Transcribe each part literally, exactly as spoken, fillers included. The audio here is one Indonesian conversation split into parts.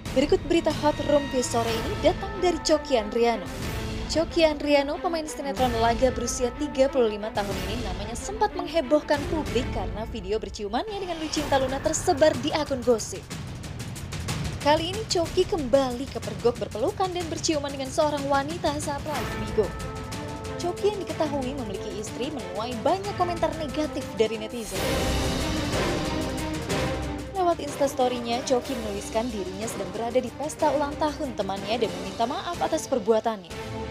Berikut berita hot Rumpi sore ini datang dari Choky Andriano. Choky Andriano, pemain sinetron laga berusia tiga puluh lima tahun ini, namanya sempat menghebohkan publik karena video berciumannya dengan Lucinta Luna tersebar di akun gosip. Kali ini Choky kembali kepergok berpelukan dan berciuman dengan seorang wanita saat live Bigo. Choky yang diketahui memiliki istri menuai banyak komentar negatif dari netizen. Lewat instastory-nya, Choky menuliskan dirinya sedang berada di pesta ulang tahun temannya dan meminta maaf atas perbuatannya.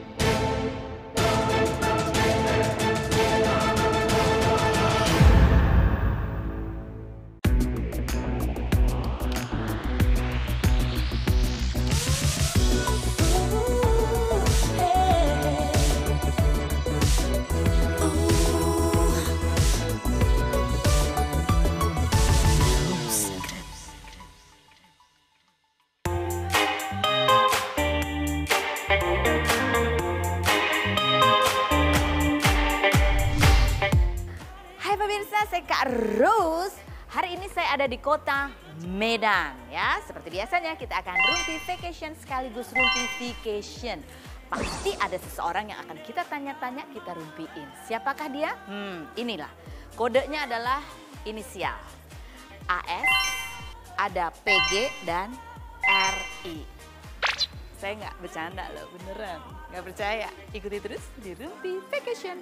Saya Kak Rose. Hari ini saya ada di kota Medan ya. Seperti biasanya kita akan rumpi vacation sekaligus rumpi vacation. Pasti ada seseorang yang akan kita tanya-tanya, kita rumpiin. Siapakah dia? Hmm, inilah. Kodenya adalah inisial. A S, ada P G dan R I. Saya nggak bercanda loh, beneran. Nggak percaya? Ikuti terus di rumpi vacation.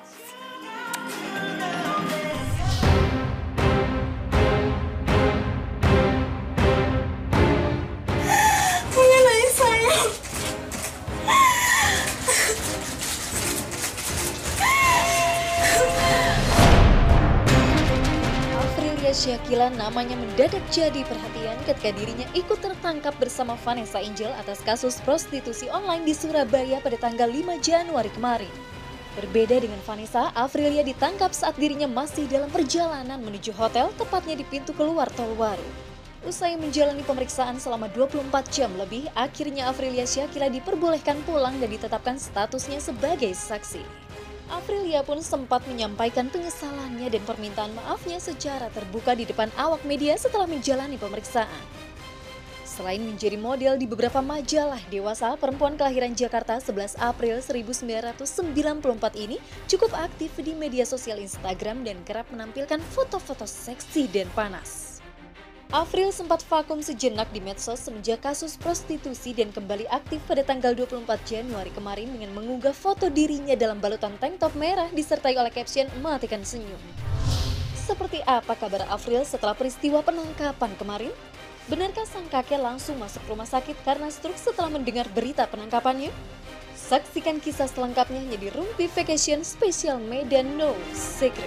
Shakila namanya mendadak jadi perhatian ketika dirinya ikut tertangkap bersama Vanessa Angel atas kasus prostitusi online di Surabaya pada tanggal lima Januari kemarin. Berbeda dengan Vanessa, Afrilia ditangkap saat dirinya masih dalam perjalanan menuju hotel, tepatnya di pintu keluar Tolwaru. Usai menjalani pemeriksaan selama dua puluh empat jam lebih, akhirnya Afrilia Shakila diperbolehkan pulang dan ditetapkan statusnya sebagai saksi. Afrilia pun sempat menyampaikan penyesalannya dan permintaan maafnya secara terbuka di depan awak media setelah menjalani pemeriksaan. Selain menjadi model di beberapa majalah dewasa, perempuan kelahiran Jakarta sebelas April seribu sembilan ratus sembilan puluh empat ini cukup aktif di media sosial Instagram dan kerap menampilkan foto-foto seksi dan panas. Afril sempat vakum sejenak di medsos semenjak kasus prostitusi dan kembali aktif pada tanggal dua puluh empat Januari kemarin dengan mengunggah foto dirinya dalam balutan tank top merah disertai oleh caption "Matikan Senyum". Seperti apa kabar Afril setelah peristiwa penangkapan kemarin? Benarkah sang kakek langsung masuk rumah sakit karena stroke setelah mendengar berita penangkapannya? Saksikan kisah selengkapnya hanya di Rumpi Vacation Special Medan No Secret.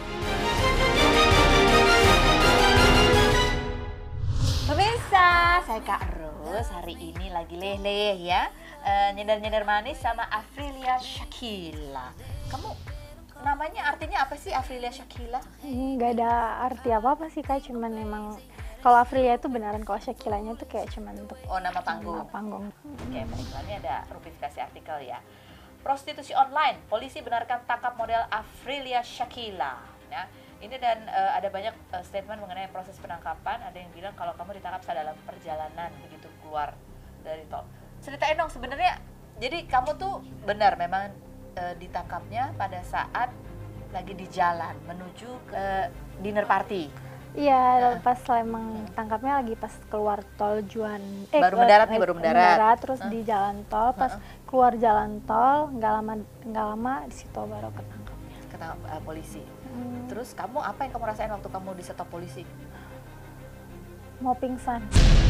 Pemirsa, saya Kak Rose hari ini lagi leleh ya, uh, nyender-nyender manis sama Afrilia Shakila. Kamu namanya artinya apa sih Afrilia Shakila? Nggak ada arti apa-apa sih Kak, cuman emang kalau Afrilia itu beneran, kalau Shakilanya itu kayak cuman untuk oh nama panggung. Nama panggung. Oke, baik, ini ada rupifikasi artikel ya. Prostitusi online, polisi benarkan tangkap model Afrilia Shakila. Ya. Ini dan uh, ada banyak uh, statement mengenai proses penangkapan. Ada yang bilang kalau kamu ditangkap saat dalam perjalanan begitu keluar dari tol. Ceritain dong sebenarnya. Jadi kamu tuh benar memang uh, ditangkapnya pada saat lagi di jalan menuju ke dinner party. Iya, uh. pas emang tangkapnya lagi pas keluar tol Juan. Eh, baru mendarat nih, baru mendarat. mendarat terus uh. di jalan tol, pas uh. keluar jalan tol nggak lama nggak lama di situ baru ketangkapnya. Ketangkap uh, polisi. Hmm. Terus kamu apa yang kamu rasain waktu kamu disetop polisi? Mau pingsan.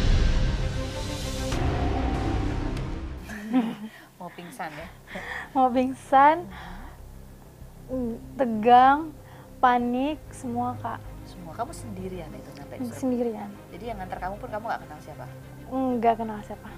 Mau pingsan ya? Mau pingsan, tegang, panik, semua Kak. Semua? Kamu sendirian itu sampai di Sendirian. Jadi yang ngantar kamu pun kamu gak kenal siapa? Nggak kenal siapa.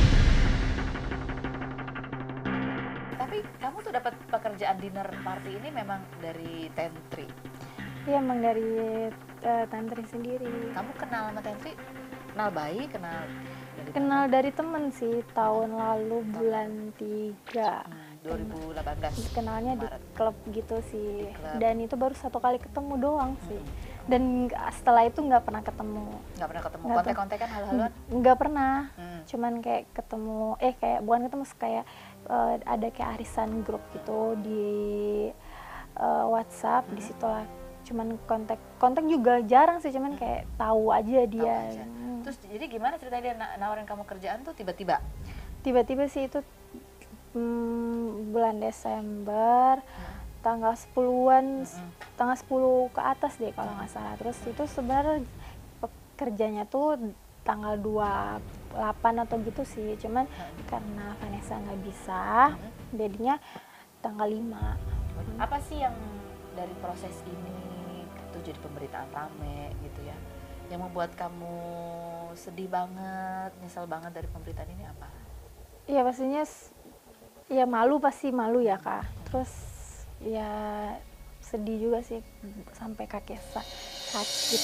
Tapi kamu tuh dapat pekerjaan dinner party ini memang dari Tentri? Iya, emang dari uh, Tentri sendiri. Kamu kenal sama Tentri? Kenal baik? Kenal dari Kenal mana? Dari temen sih, tahun lalu bulan tiga. Hmm, dua ribu delapan belas? Kenalnya Maret. Di klub gitu sih. Di klub. Dan itu baru satu kali ketemu doang sih. Hmm. Dan setelah itu nggak pernah ketemu. Nggak pernah ketemu, Nggak kontek-kontekan hal-haluan? Nggak pernah, Hmm. cuman kayak ketemu, eh kayak bukan ketemu, kayak uh, ada kayak arisan grup gitu di uh, WhatsApp, hmm. di situ lah. Cuman kontak, kontak juga jarang sih, cuman kayak tahu aja dia. Tahu aja. Hmm. Terus jadi gimana ceritanya dia nawarin kamu kerjaan tuh tiba-tiba? Tiba-tiba sih itu hmm, bulan Desember. Hmm. tanggal sepuluhan, mm-hmm. tanggal sepuluh ke atas deh kalau nggak salah. Terus itu sebenarnya pekerjanya tuh tanggal dua puluh delapan atau gitu sih, cuman mm-hmm. karena Vanessa nggak bisa, mm-hmm. jadinya tanggal lima. Apa sih yang dari proses ini tuh jadi pemberitaan rame gitu ya, yang membuat kamu sedih banget, nyesel banget dari pemberitaan ini apa? Iya pastinya ya malu, pasti malu ya Kak. Terus ya sedih juga sih sampai kakek sakit.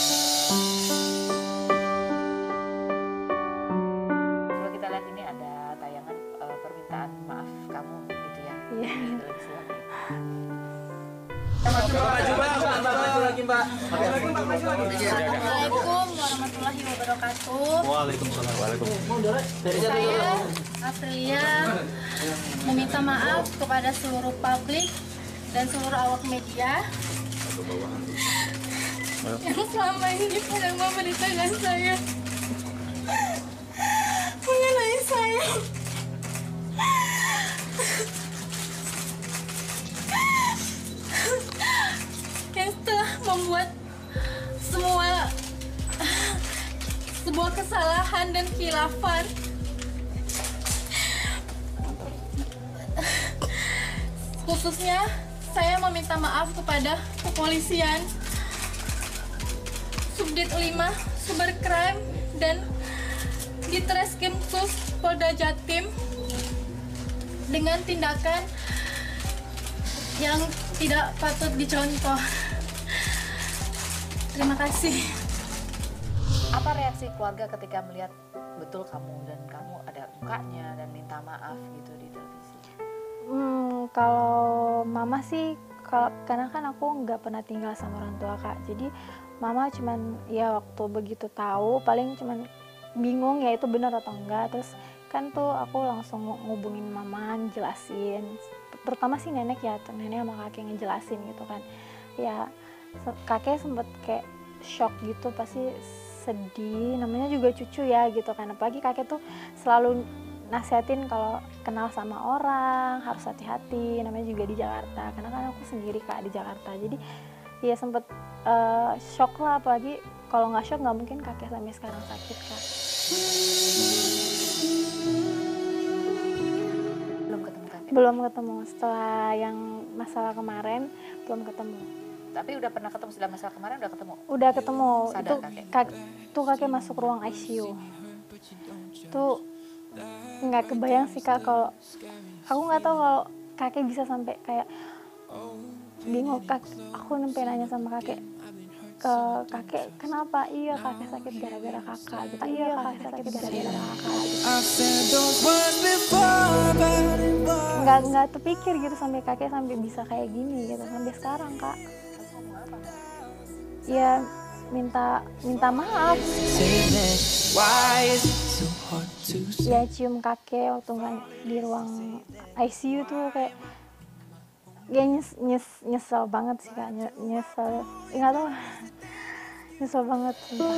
Kalau kita lihat ini ada tayangan uh, permintaan maaf kamu gitu ya. Iya. Assalamualaikum warahmatullahi wabarakatuh. Waalaikumsalam. Waalaikumsalam. Saya Aprilia meminta maaf kepada seluruh publik dan seluruh awak media yang selama ini pada memberitakan saya mengenai saya. Yang telah membuat semua sebuah kesalahan dan khilafan. Khususnya saya meminta maaf kepada kepolisian, Subdit lima Cybercrime dan Ditreskrimsus Polda Jatim dengan tindakan yang tidak patut dicontoh. Terima kasih. Apa reaksi keluarga ketika melihat betul kamu dan kamu ada mukanya dan minta maaf gitu di televisi? Hmm, kalau mama sih, kalau karena kan aku nggak pernah tinggal sama orang tua Kak, jadi mama cuman ya waktu begitu tahu paling cuman bingung ya itu benar atau enggak. Terus kan tuh aku langsung ngubungin mama, jelasin, terutama sih nenek ya, nenek sama kakek ngejelasin gitu kan. Ya kakek sempet kayak shock gitu, pasti sedih, namanya juga cucu ya gitu kan. Apalagi kakek tuh selalu nasihatin kalau kenal sama orang harus hati-hati, namanya juga di Jakarta, karena kan aku sendiri Kak di Jakarta. Jadi ya sempet uh, shock lah, apalagi kalau nggak shock nggak mungkin kakek sampai sekarang sakit Kak. Belum ketemu kakek? Belum ketemu, setelah yang masalah kemarin belum ketemu. Tapi udah pernah ketemu setelah masalah kemarin, udah ketemu? Udah ketemu. Sadar itu kakek? Kak, tuh kakek masuk ruang I C U. Tuh nggak kebayang sih Kak, kalau aku nggak tahu kalau kakek bisa sampai kayak bingung. Kak, aku sampai nanya sama kakek, ke kakek kenapa? Iya kakek sakit gara-gara kakak gitu. Iya kakek sakit gara-gara kakak gitu. Nggak nggak terpikir gitu sampai kakek sampai bisa kayak gini gitu sampai sekarang Kak. Ya minta minta maaf. Ya cium kakek waktu nggak di ruang I C U tuh kayak ya nyes, nyes, nyesel banget sih Kak, nyesel, nggak tahu, nyesel banget sumpah.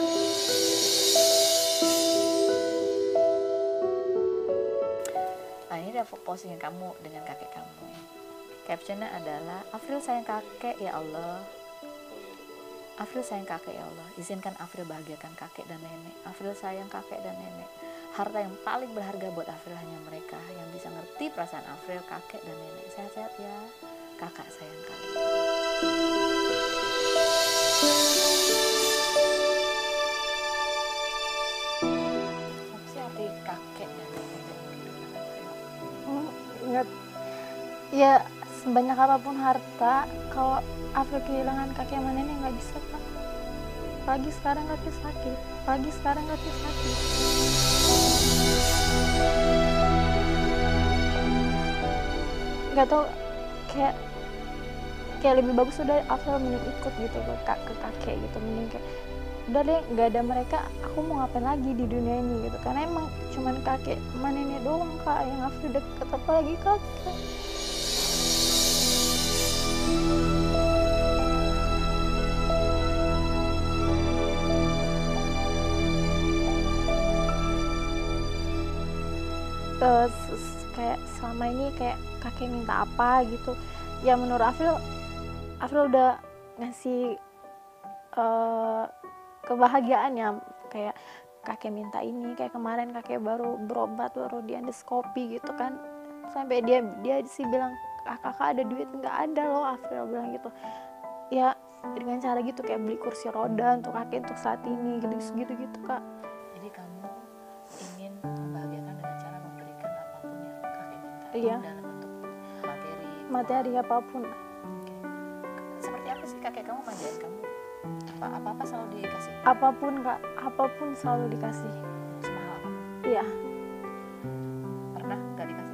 Nah ini ada postingan kamu dengan kakek kamu ya. Captionnya adalah, Afril sayang kakek ya Allah. Afril sayang kakek ya Allah, izinkan Afril bahagiakan kakek dan nenek. Afril sayang kakek dan nenek. Harta yang paling berharga buat Afril hanya mereka yang bisa ngerti perasaan Afril, kakek dan nenek. Sehat-sehat ya, kakak sayang kalian. Apa sih arti kakek dan nenek dan kehidupan Afril? Hmm, ingat, ya sebanyak apapun harta, kalau Afril kehilangan kakek sama nenek nggak bisa Kak. Pagi sekarang kakek sakit, pagi sekarang kakek sakit. Nggak tahu, kayak kayak lebih bagus udah Avril mending ikut gitu ke, kak- ke kakek gitu, mending kayak udah deh nggak ada mereka aku mau ngapain lagi di dunia ini gitu, karena emang cuman kakek sama nenek doang kak yang Avril deket, apalagi kakek. Eh, s- s- kayak selama ini kayak kakek minta apa gitu ya, menurut Avril Avril udah ngasih eh, kebahagiaan ya, kayak kakek minta ini, kayak kemarin kakek baru berobat, baru di endoskopi gitu kan, sampai dia dia sih bilang, ah, kakak ada duit nggak? Ada loh, Avril bilang gitu ya, dengan cara gitu kayak beli kursi roda untuk kakek untuk saat ini gitu gitu gitu kak. Jadi kamu ingin membahagiakan dengan cara memberikan apapun yang kakek minta, Iya. dalam bentuk materi. Materi apapun. Oke. Seperti apa sih kakek kamu manjain kamu? Apa apa apa selalu dikasih? Apapun kak, apapun selalu dikasih. Semahal apapun. Iya. Pernah nggak dikasih?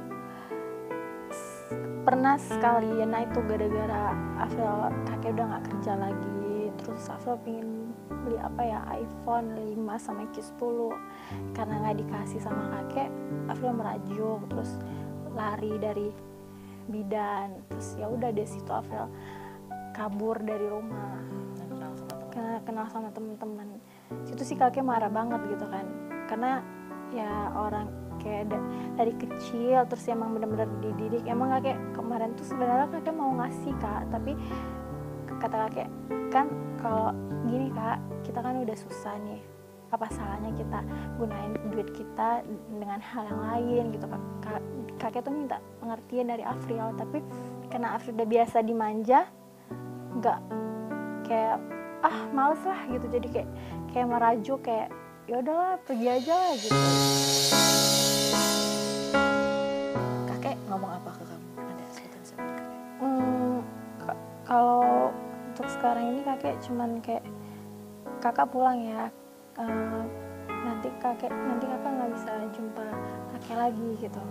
Pernah sekali ya, nah itu gara-gara Avril kakek udah nggak kerja lagi, terus Avril pengen beli apa ya, iPhone lima sama Q sepuluh, karena nggak dikasih sama kakek, Avril merajuk terus lari dari bidan, terus ya udah dari situ Avril kabur dari rumah, Dan kenal sama teman. karena kenal sama teman-teman. Situ sih kakek marah banget gitu kan, karena ya orang kayak da- dari kecil terus emang benar-benar dididik, emang kakek kemarin tuh sebenarnya kakek mau ngasih kak, tapi kata kakek kan kalau gini kak, kita kan udah susah nih, apa salahnya kita gunain duit kita dengan hal yang lain gitu kak. Ka- kakek tuh minta pengertian dari Avril, tapi karena Avril udah biasa dimanja, nggak kayak ah males lah gitu, jadi kayak kayak merajuk, kayak ya udahlah pergi aja lah gitu. Kakek ngomong apa ke kamu? Ada sebutan sebutan kakek? Hmm, ka- kalau untuk sekarang ini kakek cuman kayak kakak pulang ya, eh, nanti kakek nanti kakak nggak bisa jumpa kakek lagi gitu.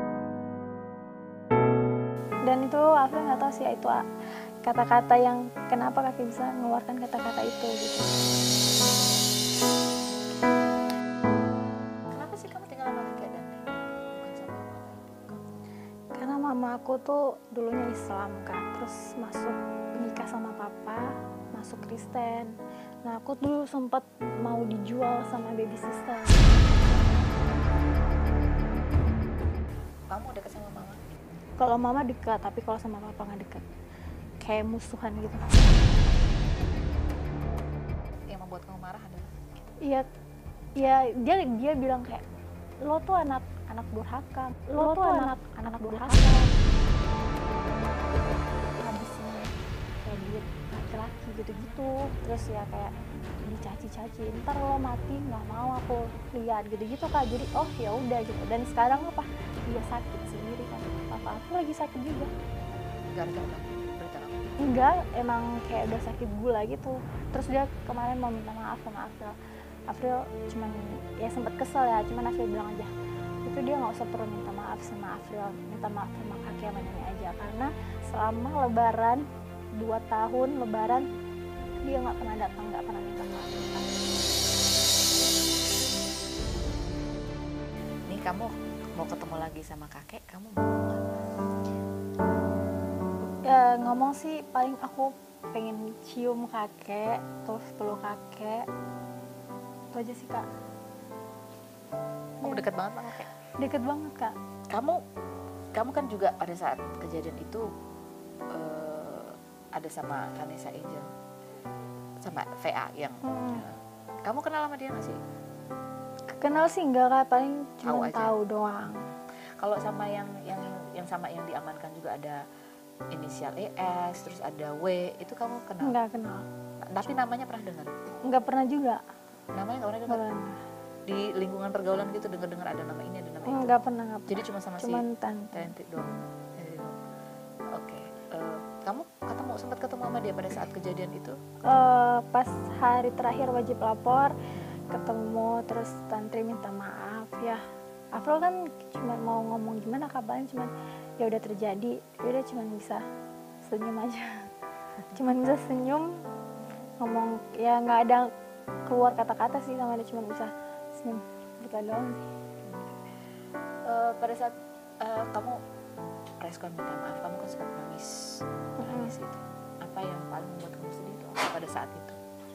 Dan itu aku nggak tahu sih itu ah, kata-kata yang kenapa kakek bisa mengeluarkan kata-kata itu gitu. Kenapa sih kamu tinggal sama kakek dan nenek, bukan sama mama ibu kamu? Karena mama aku tuh dulunya Islam kak, terus masuk nikah sama papa, masuk Kristen. Nah aku dulu sempat mau dijual sama baby sister. Kamu dekat sama mama? Kalau mama dekat, tapi kalau sama papa nggak dekat, kayak musuhan gitu. Yang membuat kamu marah adalah? Iya, iya dia dia bilang kayak lo tuh anak anak durhaka, lo, tuh anak anak durhaka. Habisin kayak duit laki-laki gitu-gitu, terus ya kayak dicaci-caci. Ntar lo mati nggak mau aku lihat gitu-gitu kak. Jadi oh ya udah gitu. Dan sekarang apa? Dia sakit sendiri kan. Papa aku lagi sakit juga. Gara-gara kamu berita kamu? Enggak, emang kayak udah sakit gula gitu. Terus dia kemarin mau minta maaf sama Avril. Avril cuman ya sempet kesel ya, cuman Avril bilang aja itu dia nggak usah perlu minta maaf sama Avril, minta maaf sama kakek sama nenek aja, karena selama lebaran dua tahun lebaran dia nggak pernah datang, nggak pernah minta maaf. Nih kamu mau ketemu lagi sama kakek, kamu mau nggak? Ya ngomong sih paling aku pengen cium kakek, terus peluk kakek, itu aja sih kak. Kamu Ya, dekat banget sama kakek? deket banget kak. Kamu kamu kan juga pada saat kejadian itu eh, ada sama Vanessa Angel, sama V A yang Hmm. kamu kenal sama dia nggak sih? Kenal sih enggak kak, paling Tahu cuma aja. tahu doang. Kalau sama yang yang yang sama yang diamankan juga ada inisial E S, terus ada W, itu kamu kenal? Enggak kenal, Tapi namanya pernah dengar? enggak pernah juga. Namanya nggak pernah Enggak dengar? pernah. Di lingkungan pergaulan gitu dengar-dengar ada nama ini, ada nama itu? Enggak pernah, enggak pernah. Jadi cuma sama Cuman si tante. Tenti doang. Tenti doang. Oke. Eh, kamu ketemu sempat ketemu sama dia pada saat kejadian itu? Eh, pas hari terakhir wajib lapor ketemu, terus tante minta maaf ya. Avril kan cuma mau ngomong gimana kabarnya, cuman ya udah terjadi, ya udah cuma bisa senyum aja. cuman bisa senyum, ngomong ya nggak ada keluar kata-kata sih sama dia, cuman bisa senyum gitu doang sih. Uh, pada saat uh, kamu respon minta maaf, kamu kan sempat nangis, nangis itu. Apa yang paling membuat kamu sedih itu apa pada saat itu?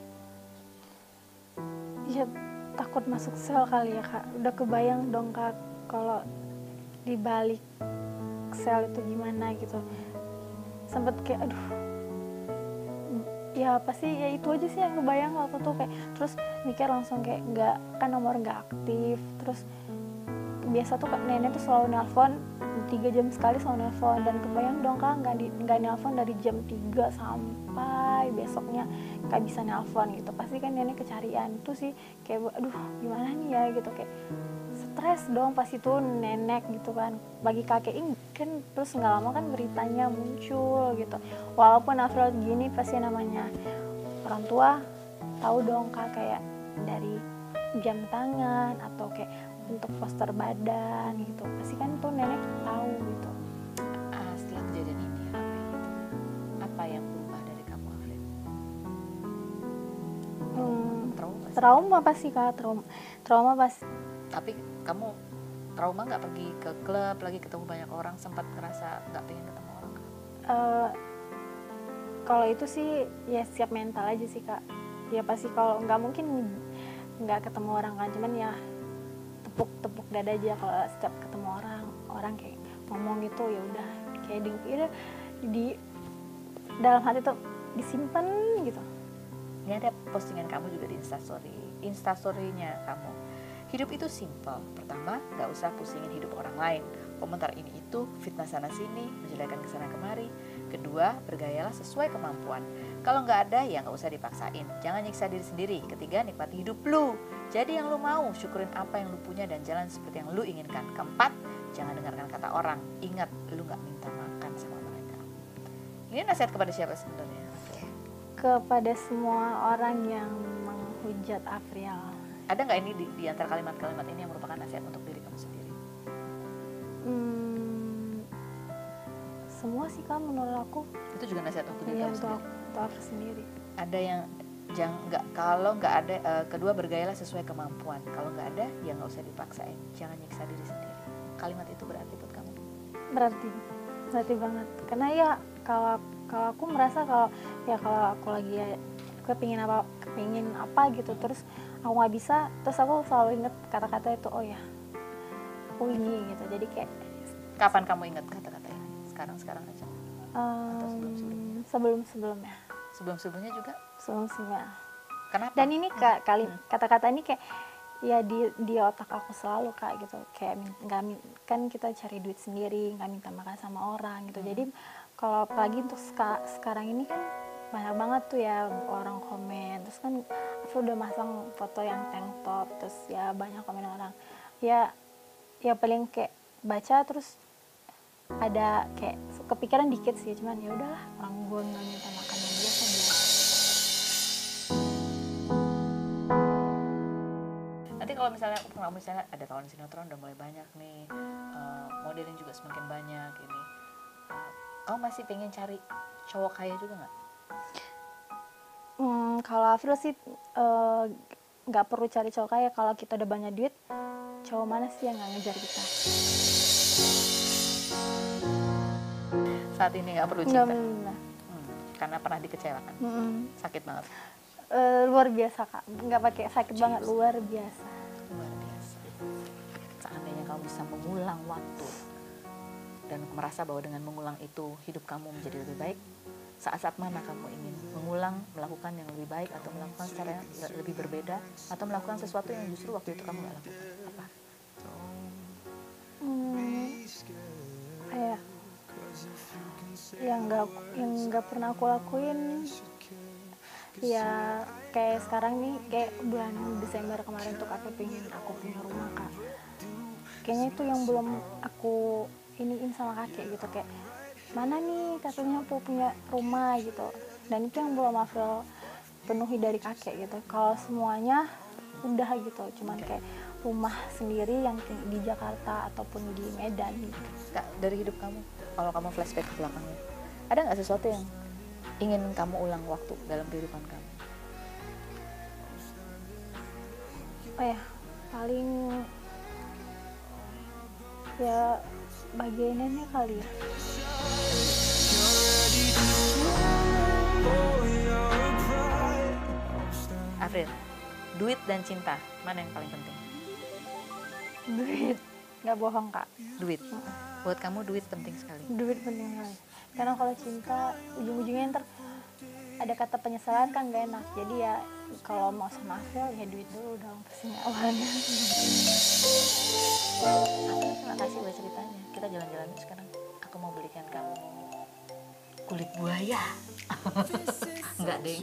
Ya takut masuk sel kali ya kak, udah kebayang dong kak kalau di balik sel itu gimana gitu, sempet kayak aduh ya pasti ya itu aja sih yang kebayang waktu tuh, kayak terus mikir langsung kayak nggak, kan nomor nggak aktif, terus biasa tuh nenek tuh selalu nelpon tiga jam sekali, selalu nelpon, dan kebayang dong kak nggak di nggak nelpon dari jam tiga sampai besoknya nggak bisa nelpon gitu, pasti kan nenek kecarian. Itu sih kayak aduh gimana nih ya gitu, kayak stres dong pas itu nenek gitu kan, bagi kakek ini kan. Terus nggak lama kan beritanya muncul gitu, walaupun Afril gini pasti namanya orang tua tahu dong kak, kayak dari jam tangan atau kayak untuk poster badan gitu, pasti kan tuh nenek tahu gitu. Ah, setelah kejadian ini ya, apa yang berubah dari kamu, Afril? Hmm, Trauma sih? trauma pasti kak, trauma, trauma pas. Tapi kamu trauma nggak pergi ke klub lagi ketemu banyak orang, sempat ngerasa nggak pengen ketemu orang? Uh, kalau itu sih ya siap mental aja sih kak, ya pasti kalau nggak mungkin nggak ketemu orang kan, cuman ya tepuk-tepuk dada aja kalau setiap ketemu orang, orang kayak ngomong gitu ya udah kayak di, ya di dalam hati tuh disimpan gitu. Ini ada postingan kamu juga di Instastory, Instastory-nya kamu. Hidup itu simpel. Pertama, gak usah pusingin hidup orang lain. Komentar ini itu, fitnah sana sini, menjelekan kesana kemari. Kedua, bergayalah sesuai kemampuan. Kalau gak ada, ya gak usah dipaksain. Jangan nyiksa diri sendiri. Ketiga, nikmati hidup lu. Jadi yang lu mau, syukurin apa yang lu punya dan jalan seperti yang lu inginkan. Keempat, jangan dengarkan kata orang. Ingat, lu gak minta makan sama mereka. Ini nasihat kepada siapa sebenarnya? Kepada semua orang yang menghujat Afril. Ada nggak ini di, di antara kalimat-kalimat ini yang merupakan nasihat untuk diri kamu sendiri? Hmm, semua sih kan menurut aku. Itu juga nasihat untuk diri Iya, kamu untuk, sendiri. untuk aku sendiri. Ada yang jangan nggak kalau nggak ada uh, kedua bergayalah sesuai kemampuan. Kalau nggak ada ya nggak usah dipaksain. Jangan nyiksa diri sendiri. Kalimat itu berarti buat kamu? Berarti, berarti banget. Karena ya kalau kalau aku merasa kalau ya kalau aku lagi ya, kepingin apa kepingin apa gitu, terus aku nggak bisa, terus aku selalu inget kata-kata itu, oh ya aku ini gitu. Jadi kayak kapan kamu ingat kata-kata ini? Sekarang sekarang aja? um, Atau sebelum sebelumnya? Sebelum sebelumnya. Sebelum sebelumnya juga? Sebelum sebelumnya. Kenapa? Dan ini kak kali kata-kata ini kayak ya di di otak aku selalu kak gitu, kayak nggak kan kita cari duit sendiri, nggak minta makan sama orang gitu. Hmm. Jadi kalau apalagi untuk ska, sekarang ini kan banyak banget tuh ya orang komen, terus kan aku udah masang foto yang tank top, terus ya banyak komen orang, ya ya paling kayak baca terus ada kayak kepikiran dikit sih, cuman ya udahlah, orang gue nggak minta makan yang biasa biasa. Nanti kalau misalnya kalau misalnya ada kawan sinetron udah mulai banyak nih, uh, modeling juga semakin banyak ini, uh, kamu masih pengen cari cowok kaya juga nggak? Hmm, kalau Afril sih nggak uh, perlu cari cowok kaya. Kalau kita udah banyak duit, cowok mana sih yang nggak ngejar kita? Saat ini nggak perlu cinta? Nggak, hmm, karena pernah dikecewakan? Hmm. Sakit banget? Uh, luar biasa kak, nggak pakai sakit Jeez. banget, luar biasa. Luar biasa. Seandainya kamu bisa mengulang waktu dan merasa bahwa dengan mengulang itu hidup kamu menjadi lebih baik, saat-saat mana kamu ingin mengulang, melakukan yang lebih baik, atau melakukan secara yang lebih berbeda, atau melakukan sesuatu yang justru waktu itu kamu nggak lakukan? Apa? Hmm, kayak yang nggak yang nggak pernah aku lakuin, ya kayak sekarang nih, kayak bulan Desember kemarin tuh aku pengen aku punya rumah kak. Kayaknya itu yang belum aku iniin sama kakek gitu, kayak mana nih katanya aku punya rumah gitu, dan itu yang belum Afril penuhi dari kakek gitu. Kalau semuanya udah gitu, cuman kayak rumah sendiri yang di Jakarta ataupun di Medan gitu. Kak, dari hidup kamu, kalau kamu flashback ke belakangnya, ada nggak sesuatu yang ingin kamu ulang waktu dalam kehidupan kamu? Oh ya, paling ya bagiannya kali ya. Afril, duit dan cinta, mana yang paling penting? Duit, nggak bohong Kak. Duit. Buat kamu duit penting sekali. Duit penting sekali. Karena kalau cinta ujung-ujungnya ntar ada kata penyesalan kan nggak enak. Jadi ya kalau mau sama Afril ya duit dulu dong pastinya awalnya. Afril, terima kasih buat ceritanya. Kita jalan-jalan sekarang. Aku mau belikan kamu kulit buaya. Enggak deh.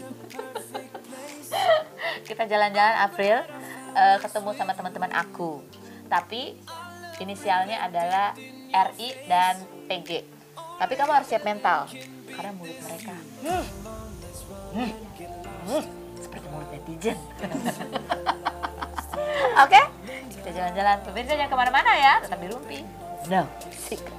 Kita jalan-jalan Afril, uh, ketemu sama teman-teman aku. Tapi inisialnya adalah R I dan P G. Tapi kamu harus siap mental karena mulut mereka hmm. Hmm. Hmm. seperti mulut netizen. Oke, okay? Kita jalan-jalan. Pemirsa jangan kemana-mana ya, tetap di Rumpi. No secret.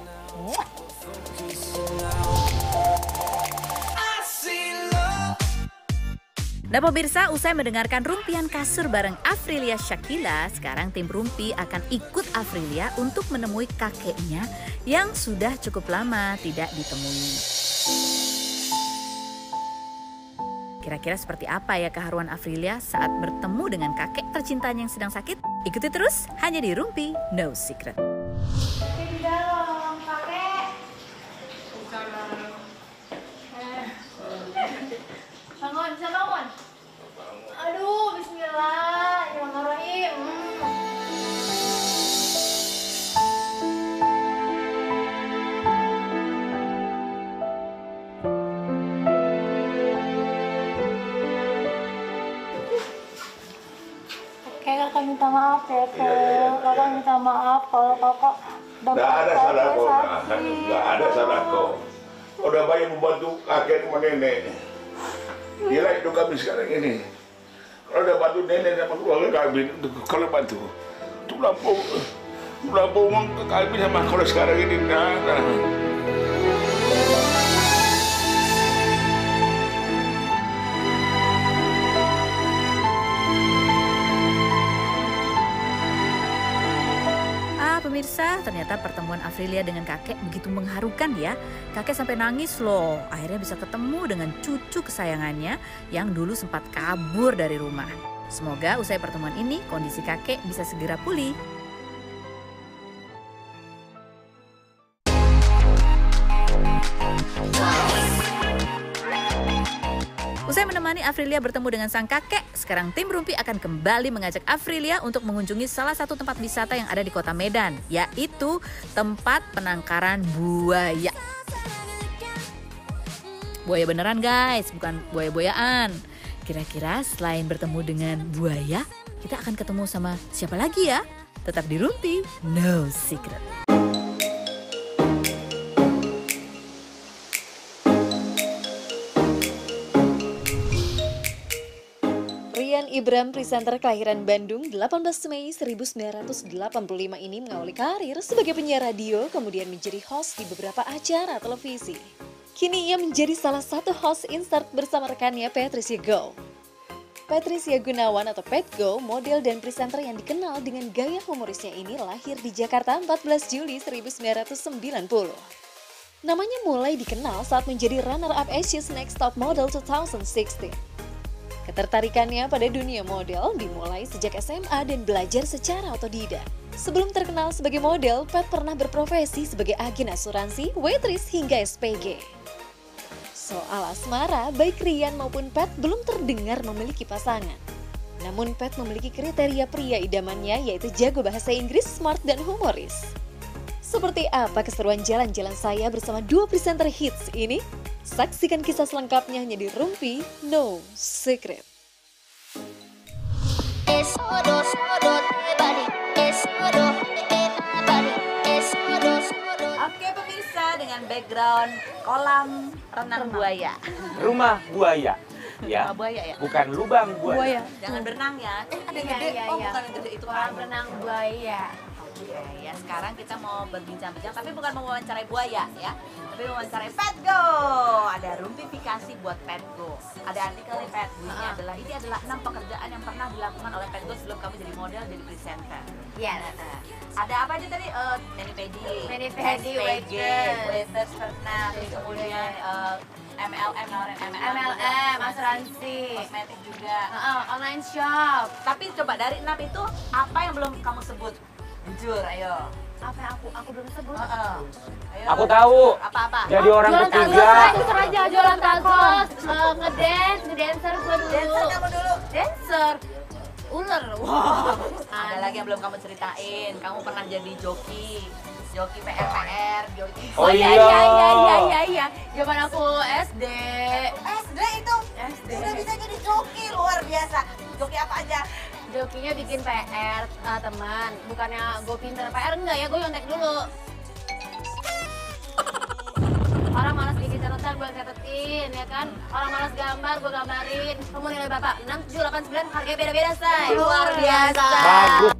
Nah pemirsa, usai mendengarkan rumpian kasur bareng Afrilia Shakila, sekarang tim Rumpi akan ikut Afrilia untuk menemui kakeknya yang sudah cukup lama tidak ditemui. Kira-kira seperti apa ya keharuan Afrilia saat bertemu dengan kakek tercintanya yang sedang sakit? Ikuti terus hanya di Rumpi No Secret. Di dalam kakek. Bangun, bisa bangun. Aduh, bismillahirrahmanirrahim. Oke, kakak minta maaf ya, Kak. Kakak minta maaf kalau kakak Nggak ada salah kau, nggak ada salah kau. Udah banyak membantu kakek sama nenek. Gila itu kami sekarang ini. Kalau udah bantu nenek sama keluarga kami, kalau bantu, itu lampu, lampu uang ke kami sama kalau sekarang ini nggak ada. Pemirsa, ternyata pertemuan Afrilia dengan kakek begitu mengharukan ya. Kakek sampai nangis loh. Akhirnya bisa ketemu dengan cucu kesayangannya yang dulu sempat kabur dari rumah. Semoga usai pertemuan ini kondisi kakek bisa segera pulih. Usai menemani Afrilia bertemu dengan sang kakek, sekarang tim Rumpi akan kembali mengajak Afrilia untuk mengunjungi salah satu tempat wisata yang ada di kota Medan, yaitu tempat penangkaran buaya. Buaya beneran guys, bukan buaya-buayaan. Kira-kira selain bertemu dengan buaya, kita akan ketemu sama siapa lagi ya? Tetap di Rumpi, No Secret. Rian Ibram, presenter kelahiran Bandung delapan belas Mei seribu sembilan ratus delapan puluh lima ini mengawali karir sebagai penyiar radio, kemudian menjadi host di beberapa acara televisi. Kini ia menjadi salah satu host insert bersama rekannya Patricia Go. Patricia Gunawan atau Pat Go, model dan presenter yang dikenal dengan gaya humorisnya ini lahir di Jakarta empat belas Juli seribu sembilan ratus sembilan puluh. Namanya mulai dikenal saat menjadi runner-up Asia's Next Top Model dua ribu enam belas. Ketertarikannya pada dunia model dimulai sejak S M A dan belajar secara otodidak. Sebelum terkenal sebagai model, Pat pernah berprofesi sebagai agen asuransi, waitress hingga S P G. Soal asmara, baik Rian maupun Pat belum terdengar memiliki pasangan. Namun Pat memiliki kriteria pria idamannya yaitu jago bahasa Inggris, smart dan humoris. Seperti apa keseruan jalan-jalan saya bersama dua presenter hits ini? Saksikan kisah selengkapnya hanya di Rumpi No Secret. Oke pemirsa, dengan background kolam renang buaya. Rumah buaya. Ya. Rumah buaya ya? Bukan lubang buaya. Buaya. Jangan berenang ya. Eh ada yang Iya, gede. iya, Oh iya. bukan yang gede itu Kolam kan. renang buaya. Oke, ya sekarang kita mau berbincang-bincang, tapi bukan mewawancarai buaya ya, tapi mewawancarai Petgo. Ada rumpifikasi buat Petgo. Ada artikel di Petgo ini adalah ini adalah enam pekerjaan yang pernah dilakukan oleh Petgo sebelum kamu jadi model, jadi presenter. Iya. Ada apa aja tadi? Uh, mani pedi, Mani pedi, S P G, waiters. waiters pernah, terus kemudian uh, M L M, nawarin M L M, M L M, asuransi, kosmetik juga. uh, online shop. Tapi coba dari enam itu apa yang belum kamu sebut? Jujur, ayo. Apa yang aku aku belum sebut? Heeh. Ayo. Aku tahu. Apa-apa? Jadi orang Jualan ketiga. tacos, itu aja jualan tacos, uh, ngedance, ngedancer gue dulu. Dancer kamu dulu. Dancer. Ular. Wow. Ada lagi yang belum kamu ceritain. Kamu pernah jadi joki. Joki P R P R, joki. Oh, iya iya. iya iya iya iya iya. Zaman aku S D. S D itu S D. udah bisa jadi joki, luar biasa. Joki apa aja? Jokinya bikin P R, uh, teman. Bukannya gue pinter P R, enggak ya, gue nyontek dulu. Orang malas bikin catatan, gue catetin, ya kan? Orang malas gambar, gue gambarin. Kamu nilai bapak enam, tujuh, delapan, sembilan, harganya beda-beda, say. Luar biasa. Bagus.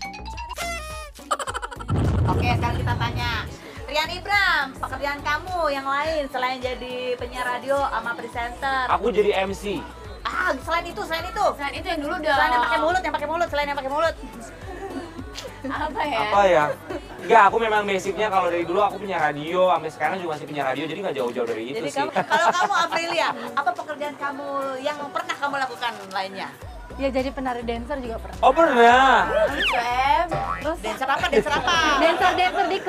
Oke, sekarang kita tanya. Rian Ibram, pekerjaan kamu yang lain selain jadi penyiar radio sama presenter. Aku jadi M C. Ah, selain itu, selain itu. Selain itu yang dulu dong. Selain yang pakai mulut, yang pakai mulut, selain yang pakai mulut. Apa ya? Apa ya? Enggak, aku memang basicnya kalau dari dulu aku punya radio, sampai sekarang juga masih punya radio, jadi nggak jauh-jauh dari itu Jadi sih. kamu, kalau kamu Aprilia, apa pekerjaan kamu yang pernah kamu lakukan lainnya? Ya jadi penari dancer juga pernah. Oh pernah? Web. Terus Dancer apa? Dancer apa? dancer dancer di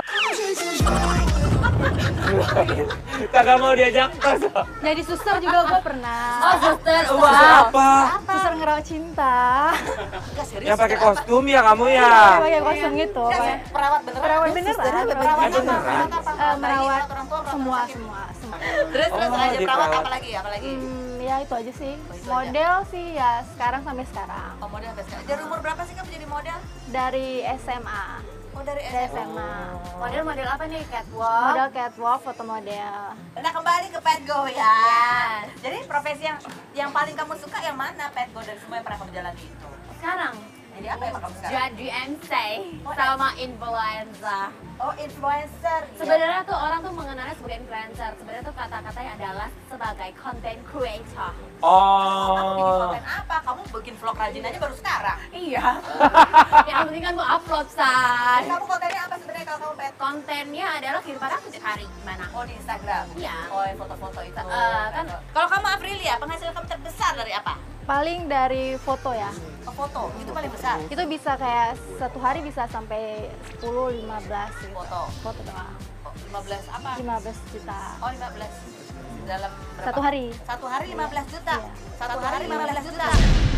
Kagak mau diajak kos. jadi suster juga gue pernah. Oh, suster. Wow. Wow. Apa? Suster ngerawat cinta. Enggak serius. Yang pakai kostum ya kamu ya? Pakai kostum gitu. Enggak, perawat beneran. Perawat beneran. Perawat Perawat apa? beneran. Perawat apa? Eh, merawat Orang tua, orang semua sakit. semua semua. Terus terus Oh, aja di perawat perawat. apa lagi? Apa lagi? Hmm, ya itu aja sih. Oh, itu aja. Model sih ya sekarang sampai sekarang. Oh, model sampai sekarang. Dari umur berapa sih kamu jadi model? Dari S M A. Oh, dari Dari S M A. S M A. Model-model apa nih? Catwalk. Model catwalk, foto model. Nah, kembali ke Petgo ya. Jadi profesi yang yang paling kamu suka yang mana Petgo dari semua yang pernah kamu jalani itu? Sekarang Jadi apa yang kamu sekarang? jadi M C sama influencer. Oh, influencer. Sebenarnya tuh orang tuh mengenalnya sebagai influencer. Sebenarnya tuh kata-katanya adalah sebagai content creator. Kamu bikin Oh. konten apa? Kamu bikin vlog rajin aja baru sekarang. Iya. Yang penting kan mau upload, say. Kamu kontennya apa sebenarnya kalau kamu Pet? Kontennya adalah kehidupan aku tiap hari gimana? Oh, di Instagram. Iya. Oh, yang foto-foto itu. Eh, kan- Kalau kamu Aprilia, penghasilan kamu terbesar dari apa? Paling dari foto ya. Oh, foto. Itu paling besar. Itu bisa kayak satu hari bisa sampai sepuluh lima belas gitu. Foto. Foto doang. Oh, lima belas apa? lima belas juta. Oh, lima belas. Dalam berapa? Satu hari. Satu hari lima belas juta. Iya. Satu hari lima belas juta.